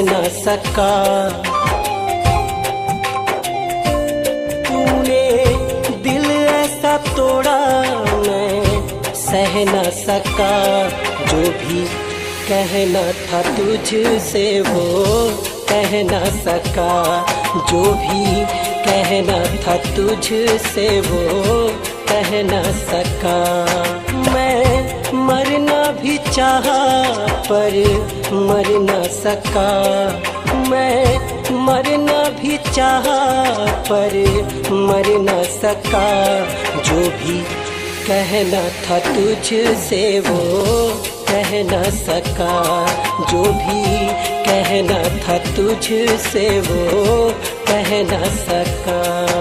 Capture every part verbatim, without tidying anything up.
न सका। तूने दिल ऐसा तोड़ा मैं सह न सका। जो भी कहना था तुझसे वो कह न सका। जो भी कहना था तुझसे वो कह न सका। मैं मरना भी चाहा पर मर न सका। मैं मरना भी चाहा पर मर न सका। जो भी कहना था तुझसे वो कह न सका। जो भी कहना था तुझसे वो कह न सका।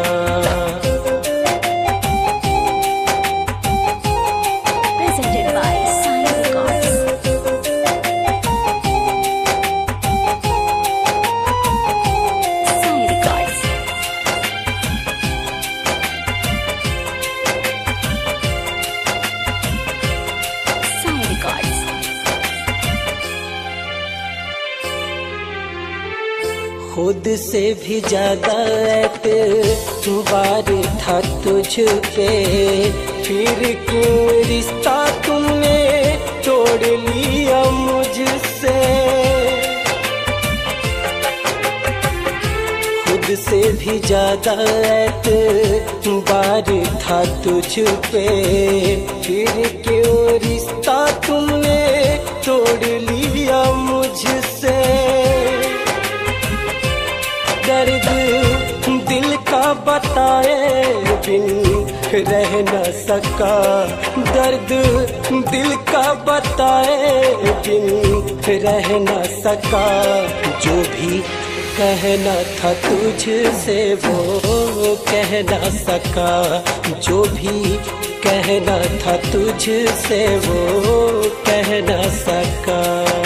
खुद से भी ज्यादा एतबार था तुझ पे। फिर क्यों रिश्ता तुमने तोड़ लिया मुझसे। खुद से भी ज्यादा एतबार था तुझ पे। फिर क्यों रिश्ता तुमने तोड़ लिया मुझसे। दर्द दिल का बताए बिन रह न सका। दर्द दिल का बताए बिन रह न सका। जो भी कहना था तुझसे वो कह न सका। जो भी कहना था तुझसे वो कह न सका।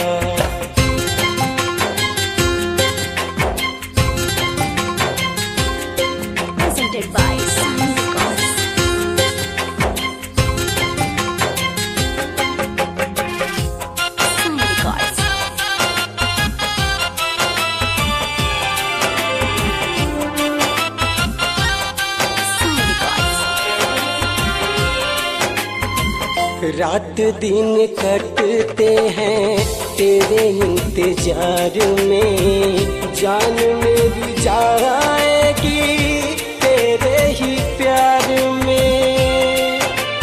रात दिन कटते हैं तेरे इंतजार में। जान मेरी जाएगी तेरे ही प्यार में।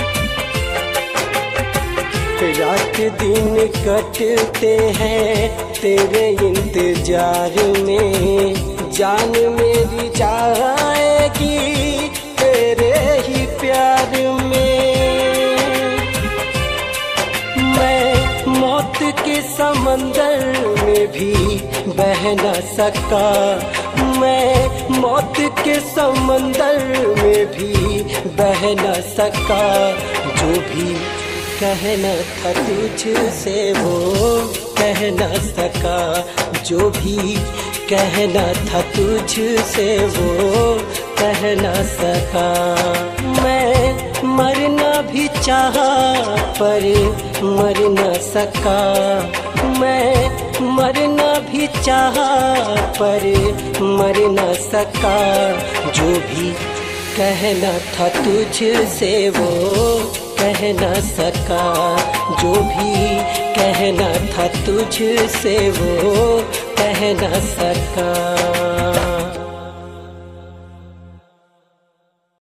रात दिन कटते हैं तेरे इंतजार में। जान मेरी जाएगी तेरे ही प्यार में। मौत के समंदर में भी बह न सका। मैं मौत के समंदर में भी बह न सका। जो भी कहना था तुझसे वो कह न सका। जो भी कहना था तुझसे वो कह न सका। मैं मरना भी चाहा पर मर न सका। मैं मरना भी चाहा पर मर न सका। जो भी कहना था तुझसे वो कह न सका। जो भी कहना था तुझसे वो कह न सका।